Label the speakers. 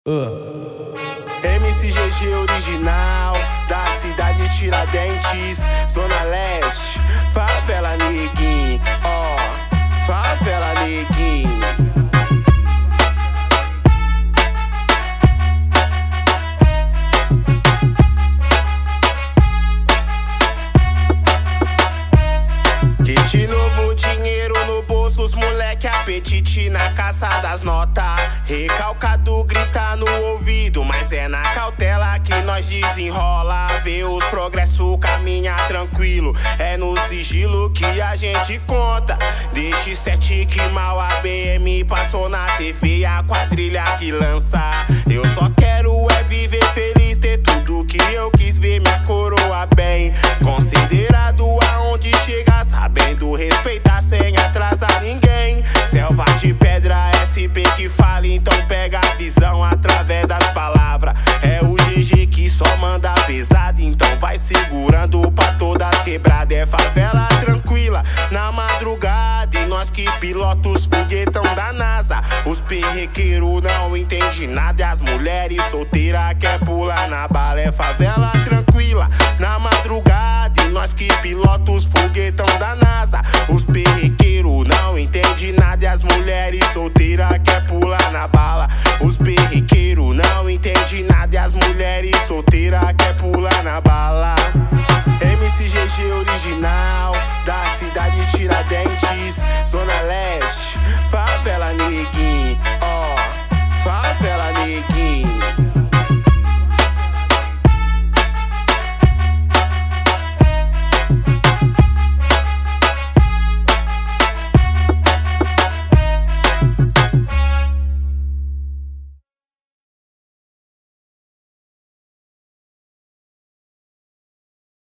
Speaker 1: MCGG original, da cidade de Tiradentes, Zona Leste, favela neguinho, ó, favela neguinho. De novo dinheiro no bolso, os moleque apetite na caça das notas. Recalcado grita no ouvido, mas é na cautela que nós desenrola. Vê os progressos caminhar tranquilo, é no sigilo que a gente conta. Deixe 7 que mal a BM passou na TV, a quadrilha que lança. Eu só quero é viver feliz, ter tudo que eu quis ver, minha coroa bem considerado aonde chegar, sabendo respeitar sem atrasar ninguém. Selva de pedra, SP que fala, então pega a visão através das palavras. É o GG que só manda pesado, então vai segurando pra todas quebradas. É favela tranquila na madrugada, e nós que pilota os foguetão da NASA. Os perrequeiros não entendem nada, e as mulheres solteiras quer pular na bala. É favela tranquila na madrugada, e nós que pilota os foguetão da NASA. Os perrequeiros não entendem nada, e as mulheres solteiras quer pular na bala. Os perrequeiros não entendem nada, e as mulheres solteiras quer pular na bala. MCGG original, da cidade de Tiradentes, Zona Leste, favela neguinho, ó, favela neguinho.